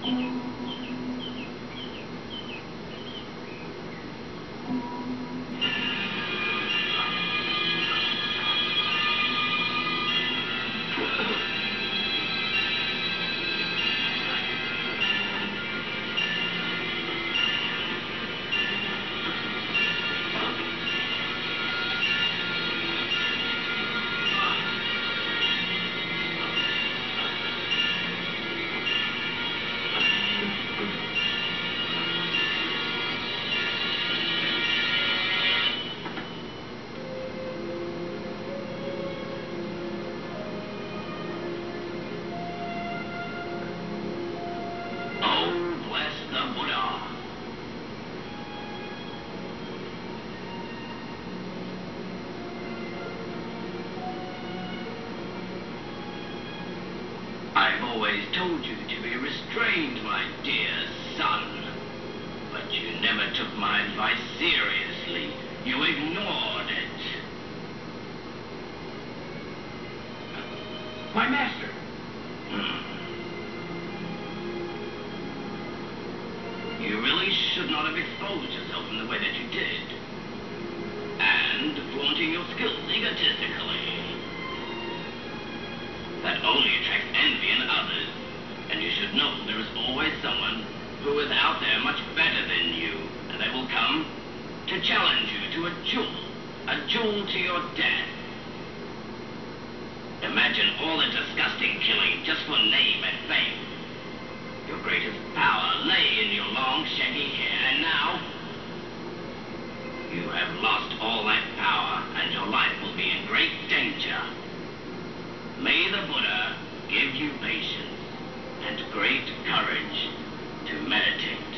I've always told you to be restrained, my dear son. But you never took my advice seriously. You ignored it. My master. You really should not have exposed yourself in the way that you did. And flaunting your skills egotistically. That only attracts envy in others. And you should know there is always someone who is out there much better than you. And they will come to challenge you to a duel to your death. Imagine all the disgusting killing just for name and fame. Your greatest power lay in your long, shaggy hair, and now you have lost all that power, and your life will be in great danger. May the Buddha give you patience and great courage to meditate.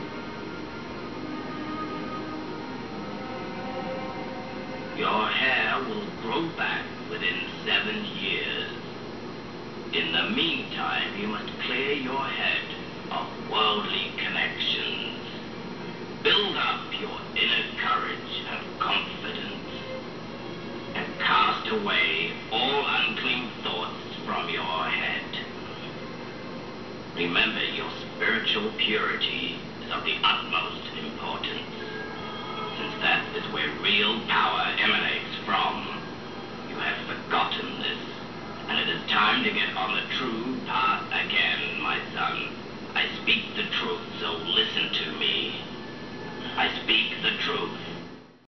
Your hair will grow back within 7 years. In the meantime, you must clear your head of worldly connections. Build up your inner courage and confidence, and cast away all unclean thoughts from your head. Remember, your spiritual purity is of the utmost importance, since that is where real power emanates from. You have forgotten this, and it is time to get on the true